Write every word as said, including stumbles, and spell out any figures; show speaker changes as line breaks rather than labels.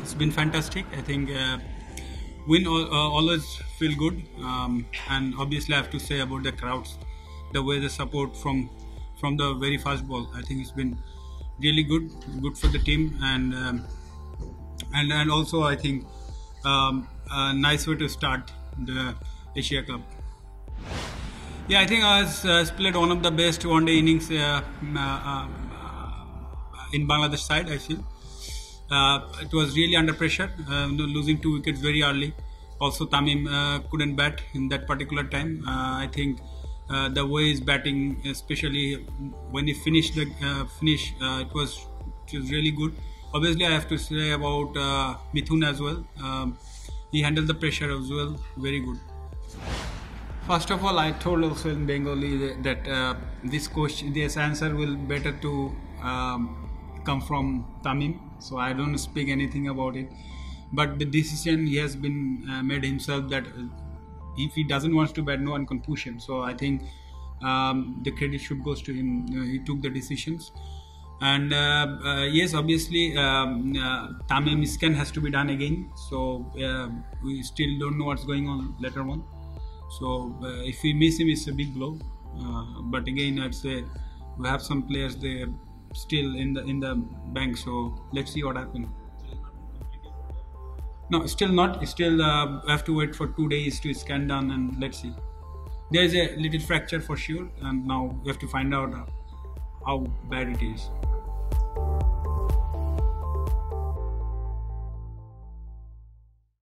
it's been fantastic. I think uh, win all, uh, always feel good, um, and obviously I have to say about the crowds, the way the support from from the very first ball. I think it's been really good, good for the team, and um, and and also I think um, a nice way to start the Asia Cup. Yeah, I think I was uh, played one of the best one-day innings uh, uh, uh, in Bangladesh side. I feel uh, it was really under pressure, uh, losing two wickets very early. Also, Tamim uh, couldn't bat in that particular time. Uh, I think uh, the way he's batting, especially when he finished the uh, finish, uh, it was it was really good. Obviously, I have to say about uh, Mithun as well. Um, he handled the pressure as well, very good. First of all, I told also in Bengali that uh, this question, this answer will better to um, come from Tamim. So I don't speak anything about it. But the decision he has been uh, made himself that if he doesn't want to bat, no one can push him. So I think um, the credit should goes to him. Uh, he took the decisions. And uh, uh, yes, obviously, um, uh, Tamim scan has to be done again. So uh, we still don't know what's going on later on. So uh, if we miss him, it's a big blow. Uh, but again, I'd say we have some players there still in the in the bank. So let's see what happens. No, still not. Still uh, have to wait for two days to scan done, and let's see. There is a little fracture for sure, and now we have to find out how bad it is.